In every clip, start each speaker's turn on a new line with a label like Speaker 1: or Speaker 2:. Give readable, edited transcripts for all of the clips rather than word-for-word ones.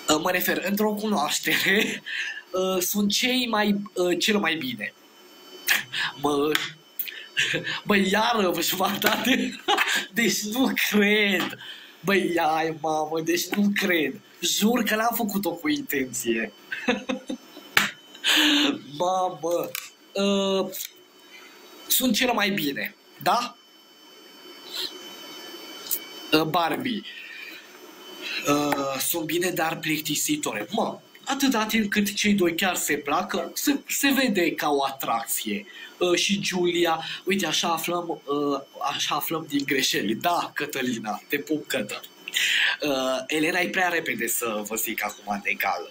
Speaker 1: Mă refer, într-o cunoaștere, sunt cel mai bine. Mă, băi, iară, jumătate. Deci nu cred. Băi, ai, mamă, deci nu cred. Jur că n-am făcut-o cu intenție. Mamă, sunt cel mai bine, da? Barbie. Sunt bine, dar plictisitoare. Mă, atâta timp cât cei doi chiar se placă, se vede ca o atracție. Și Giulia, uite, așa aflăm din greșeli. Da, Cătălina, te pup, Cătă. Elena e prea repede să vă zic acum de gală.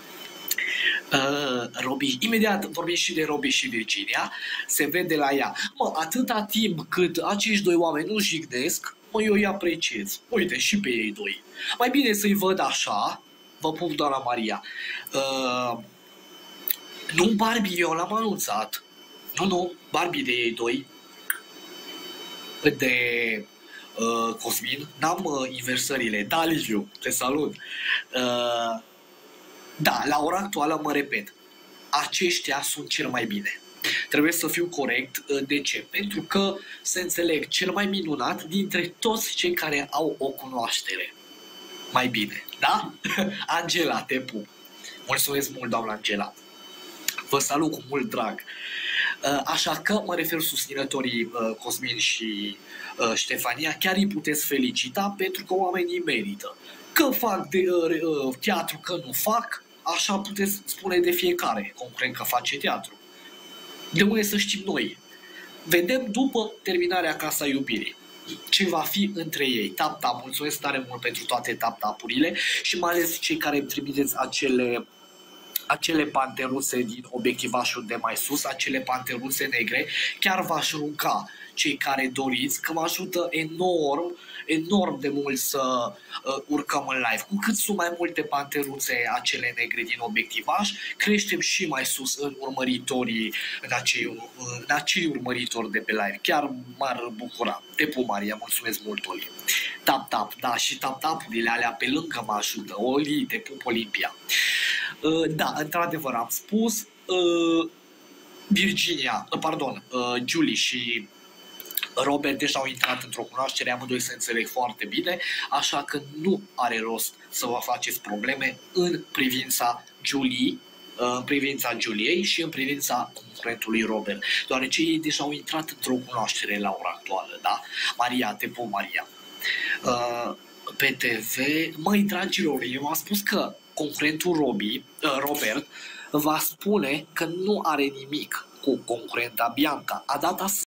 Speaker 1: Robbie, imediat vorbim și de Robbie și Virginia, se vede la ea. Mă, atâta timp cât acești doi oameni nu jignesc, mă, eu îi apreciez. Uite, și pe ei doi. Mai bine să-i văd așa, vă pup, doamna Maria. Nu Barbie, eu l-am anunțat. Nu, Barbie de ei doi. De Cosmin, n-am inversările. Da, Liviu, te salut. Da, la ora actuală mă repet, aceștia sunt cel mai bine. Trebuie să fiu corect. De ce? Pentru că se înțeleg cel mai minunat dintre toți cei care au o cunoaștere. Mai bine, da? Angela, te pup. Mulțumesc mult, doamna Angela. Vă salut cu mult drag. Așa că mă refer susținătorii Cosmin și Ștefania, chiar îi puteți felicita pentru că oamenii merită. Că fac teatru, că nu fac, așa puteți spune de fiecare concurent că face teatru. De unde să știm noi? Vedem după terminarea Casa Iubirii ce va fi între ei. Tap-tap, mulțumesc tare mult pentru toate tap-tapurile și mai ales cei care îmi trimiteți acele panteruțe din obiectivașul de mai sus, acele panteruțe negre, chiar v-aș ruga, cei care doriți, că mă ajută enorm de mult să urcăm în live. Cu cât sunt mai multe panteruțe acele negre din obiectivaș, creștem și mai sus în urmăritorii, în acei urmăritori de pe live. Chiar m-ar bucura. Te pup, Maria, mulțumesc mult, Oli. Tap-tap, da, și tap-tapurile alea pe lângă mă ajută. Oli, te pup, Olimpia. Da, într-adevăr am spus, Julie și Robert deja au intrat într-o cunoaștere, amândoi se înțeleg foarte bine, așa că nu are rost să vă faceți probleme în privința Juliei și în privința concurentului Robert, deoarece ei deja au intrat într-o cunoaștere la ora actuală, da? Maria, te pup, Maria. Pe TV, măi, dragilor, eu am spus că concurentul Robert va spune că nu are nimic cu concurenta Bianca. A dat